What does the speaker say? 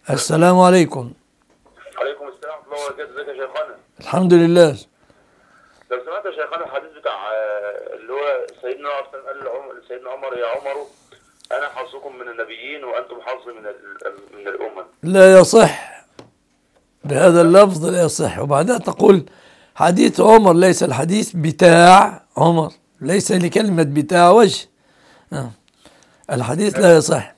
السلام عليكم. عليكم السلام ورحمة الله وبركاته. ازيك يا شيخنا؟ الحمد لله. لو سمعت يا شيخنا الحديث بتاع اللي هو سيدنا عمر قال لسيدنا عمر: يا عمر انا حظكم من النبيين وانتم حظي من الامم. لا يصح بهذا اللفظ، لا يصح. وبعدها تقول حديث عمر، ليس الحديث بتاع عمر، ليس لكلمة بتاع وجه. الحديث لا يصح.